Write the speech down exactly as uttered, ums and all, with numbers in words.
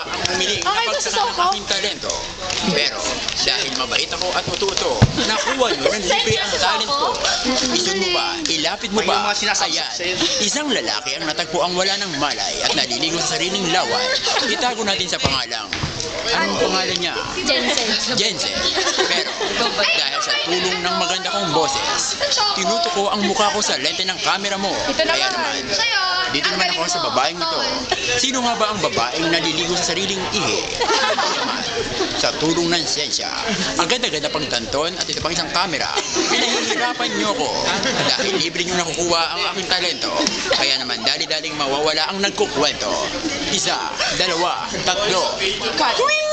ang umili Okay, na gusto pagsaka ng ko. aking talento. Pero dahil mabait ako at matuto, nakuha nyo ng libre ang talent ko. Gusto mo ba? Ilapit mo May yung ba? mga sinasabi Ayan, sa'yo. isang lalaki ang natagpo ang wala ng malay at naliligo sa sariling laway. Itago natin sa pangalang. Anong pangalan niya? Jensen. Jensen. Pero dahil sa tulong ng maganda kong boses, tinuto ko ang mukha ko sa lente ng camera mo. Ito Kaya naman. naman, Sa'yo, dito ang naman galing ako sa mo. babaeng ito. Sino nga ba ang babaeng naliligo sa sariling ihi? Ito naman, sa tulong ng siyensya, ang ganda-ganda pang tanton at ito pang isang camera, pinahihirapan niyo ko dahil libre niyo nakukuha ang aking talento. Kaya naman, dali-daling mawawala ang nagkukwento. Isa, dalawa, tatlo. Cut!